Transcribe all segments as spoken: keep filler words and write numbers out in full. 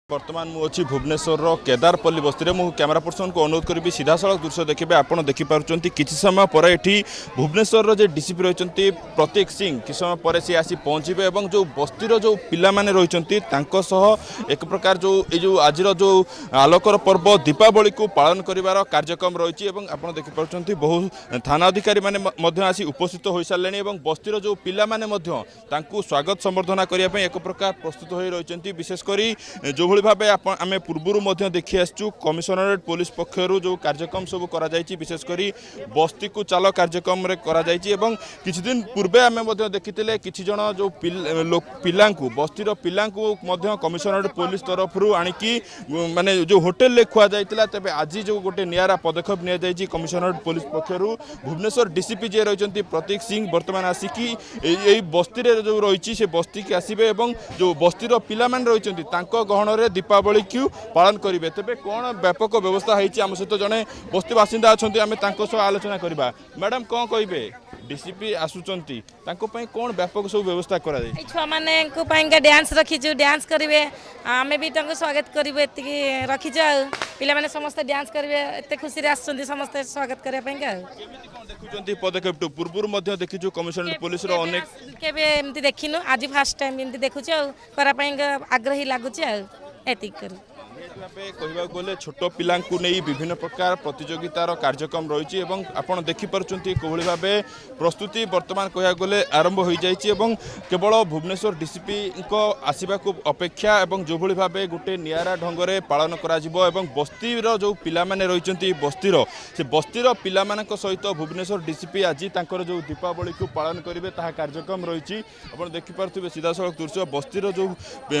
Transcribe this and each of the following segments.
बर्तमान मुझे भुवनेश्वर केदारपल्ली बस्ती में कैमेरा पर्सन को अनुरोध करी सीधा सड़क दृश्य देखिए आपड़ देखिपुंट किसी समय पर ये भुवनेश्वर जो डीसीपी रही प्रतीक सिंह किसी समय पर सी आसी पहुँचे और जो बस्तीर जो पिला माने रही एक प्रकार जो ये आज जो आलोकर पर्व दीपावली को पालन कर कार्यक्रम रही आप देखिपुंट बहु थाना अधिकारी मैंने आसी उपस्थित हो सारे और बस्तीर जो पिला माने स्वागत संबर्धना करने एक प्रकार प्रस्तुत हो रही विशेषकर जो भाव आम पूर्व देखी आसचु कमिशनरेट पुलिस पक्षर जो कार्यक्रम सब करा विशेषकर बस्ती को चाल कार्यक्रम किसी दिन पूर्वे आम देखी किसी जन जो पिला बस्तीर पिला कमिशनरेट पुलिस तरफ आणिकी माने जो होटेल में खुआ जाता तेज आज जो गोटे निरा पदक्षेप नि कमिशनरेट पुलिस पक्षर भुवनेश्वर डीसीपी जी रही प्रतीक सिंह बर्तमान आसिकी यही बस्ती जो रही से बस्ती की आसबे जो बस्तीर पिला रही गहन दीपावली क्यों पालन करेंगे तेज कौन व्यापक व्यवस्था होती आम सहित जड़े बस्ती बासिंदा अच्छा आम आलोचना करवा मैडम कौन कहे डीसीपी आसुचंती कौन व्यापक सब व्यवस्था करा छुआ माने डांस रखीचु डांस करेंगे आम भी स्वागत करूँ ये रखीचु पिला माने समस्त डांस करेंगे एत खुशी आसुँच समस्त स्वागत करने देखुं पदक्षेप पूर्व देखीचु कमिशनरेट पुलिस एमती देखिनु आज फास्ट टाइम एमती देखुच आग्रही लगुच एतिक करू कहवा गले छोट पिला नहीं विभिन्न प्रकार प्रतियोगितार कार्यक्रम रही आप देखिपुंट कौली भाव प्रस्तुति बर्तमान कहवा गले आरंभ हो जाए केवल भुवनेश्वर डीसीपी आसवा को अपेक्षा और जो भाव गोटे निरा ढंग से पालन कर बस्तीर जो पिला रही बस्तीर से बस्तीर पिला सहित भुवनेश्वर डीसीपी आज जो दीपावली को पालन करेंगे ता कार्यक्रम रही आप देखिपे सीधा सड़क दृश्य बस्तीर जो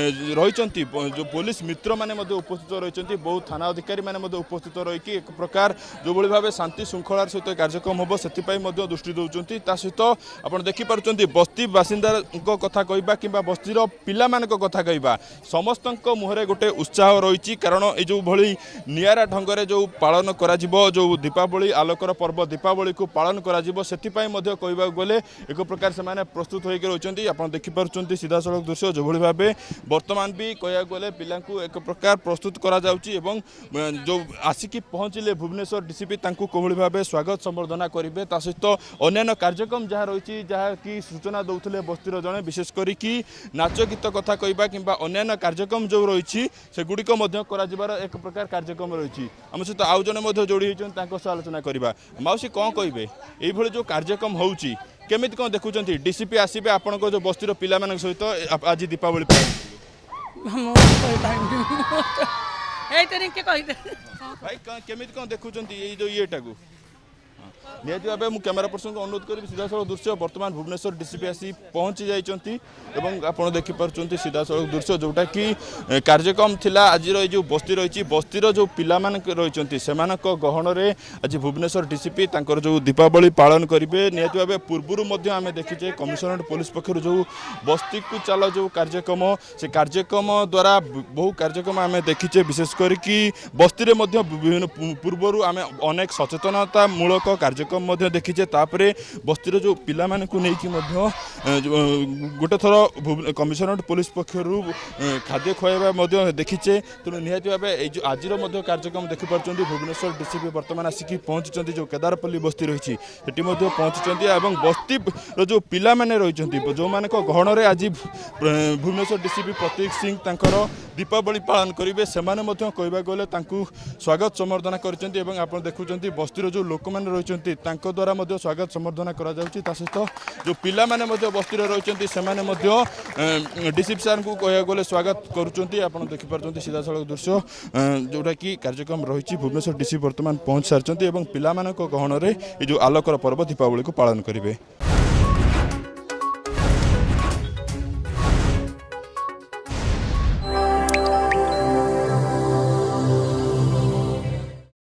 रही जो पुलिस मित्र मैंने उपस्थित रही बहुत थाना अधिकारी मैंने उपस्थित रही एक प्रकार जो भाव शांति श्रृंखलार सहित कार्यक्रम हम से दृष्टि दौरान ता सहित आप देखिपुंट बस्ती बासिंदा कथा कहवा कि बस्तीर पिला कथा कहवा समस्त मुहरे गोटे उत्साह रही कारण ये जो भली निरा ढंग से जो पालन करा जो दीपावली आलोकर पर्व दीपावली को पालन करा कहवा गले एक प्रकार से प्रस्तुत होकर रही आप देखिपुंट सीधा सड़क दृश्य जो भाव बर्तमान भी कहवा गले पिला एक प्रकार प्रस्तुत करा जाउची एवं जो आसिकी पहुँचले भुवनेश्वर डीसीपी कौली भाव स्वागत संबर्धना करेंगे ता सहित अन्य कार्यक्रम जहाँ रही जहाँ कि सूचना दौले बस्तीर जड़े विशेषकर कि नाच गीत कथा कहवा कि अन्य कार्यक्रम जो रही से गुड़िक एक प्रकार कार्यक्रम रही आम सहित आउ जड़े जोड़ी होती आलोचना करवा मौसी कौन कहे ये जो कार्यक्रम होची केमिति कौन देखुं डीसीपी आसबे आपण जो बस्तीर पिला सहित आज दीपावली भाई केमिति कौन देखुं ये जो येटा को निहती भाव मुझे कैमेरा पर्सन को अनुरोध करी सीधा सड़क दृश्य बर्तमान भुवनेश्वर डीसीपी आसी पहुँची जाइए आप देखिपुंट सीधा सड़क दृश्य जोटा कि कार्यक्रम थिला आज जो बस्ती रही बस्तीर जो पिला रही से गहन आज भुवनेश्वर डीसीपी जो दीपावली पालन करेंगे निहती भाव पूर्व आम देखीचे कमिशनरेट पुलिस पक्षर जो बस्ती को चाल जो कार्यक्रम से कार्यक्रम द्वारा बहु कार्यक्रम आम देखीचे विशेषकर कि बस्ती में विभिन्न पूर्वर आम अनेक सचेतनता मूलक कार्यक्रम देखीचे तापर बस्तीर जो पिला गोटे थर कमिशनरेट पुलिस पक्षर खाद्य खुआवा देखीचे तेणु निहती भाव जो आज कार्यक्रम देखिपुंट भुवनेश्वर डीसीपी बर्तमान आसिकी पहुँची जो केदारपल्ली बस्ती रही पहुँची और बस्ती जो पिला रही जो मान गहन आज भुवनेश्वर डीसीपी प्रतीक सिंह तर दीपावली पालन करेंगे से कहवा गले स्वागत संबर्धना कर देखुं बस्तीर जो लोक मैंने रही द्वारा स्वागत संबर्धना करा सहित जो पिला माने बस्तीर रही से डीसीपी सार को कहवा गले स्वागत करुँच देखिपुंट सीधा सड़क दृश्य जोटा कि कार्यक्रम रही भुवनेश्वर डीसीपी बर्तमान पहुँच सारी पिला गहन जो आलोकर पर्व दीपावली को पालन करेंगे।